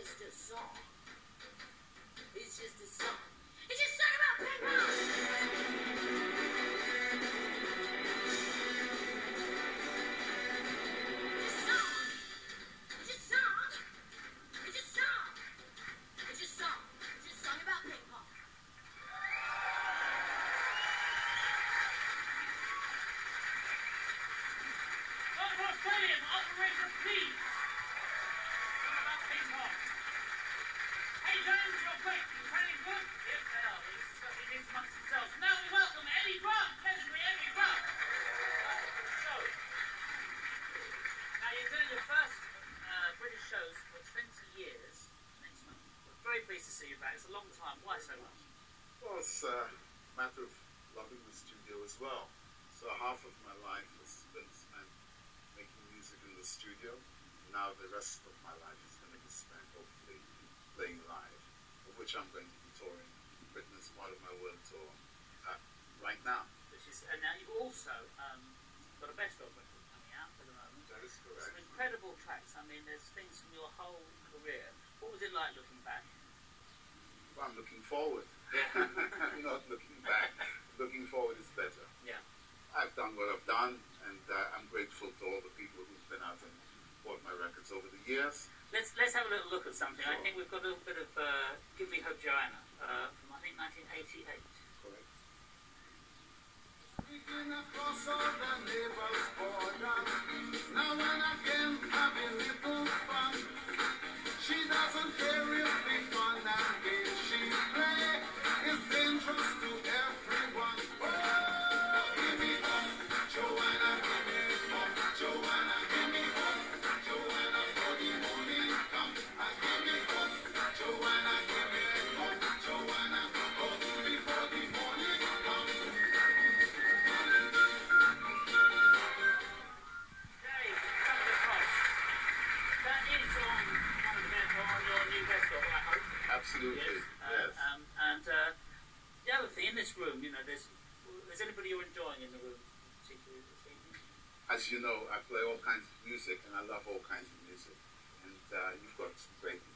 just a song. It's just a song. It's just a song about ping pong. To see you back. It's a long time. Why so much? Well, it's a matter of loving the studio as well. So half of my life has been spent making music in the studio. Now the rest of my life is going to be spent hopefully playing live, of which I'm going to be touring. Britain is part of my world tour right now. And now you've also got a best of record coming out at the moment. That is correct. Some incredible tracks. I mean, there's things from your whole career. What was it like looking back? I'm looking forward. I'm not looking back. Looking forward is better. Yeah. I've done what I've done, and I'm grateful to all the people who've been out and bought my records over the years. Let's have a little look at something. Sure. I think we've got a little bit of Give Me Hope, Joanna, from I think 1988. Correct. Speaking across all the neighbors' borders, now and again having little fun. She doesn't care if the fun and games she play is dangerous to everyone. Oh, give me up, Joanna, give me up, Joanna, give me up, Joanna, for the morning come. Give me up, Joanna, give me up, Joanna, oh, before the morning come. Absolutely, yes. And the other thing, in this room, you know, there's anybody you're enjoying in the room, particularly this evening? As you know, I play all kinds of music, and I love all kinds of music. And you've got some great